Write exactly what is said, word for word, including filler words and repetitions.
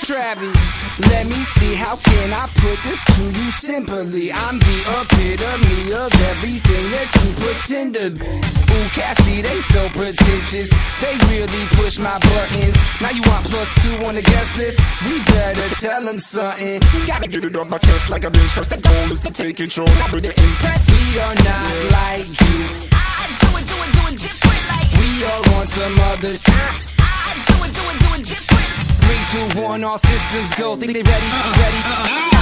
Travi, let me see, how can I put this to you simply? I'm the epitome of everything that you pretend to be. Ooh, Cassie, they so pretentious, they really push my buttons. Now you want plus two on the guest list? We better tell them something. Gotta get it off my chest like a bench press. The goal is to take control, not to impress. We are not like you. I do it, do it, do it different like We are on some other. I do it, do it, do it different. Three, two, one, all systems go. Think they ready? Ready?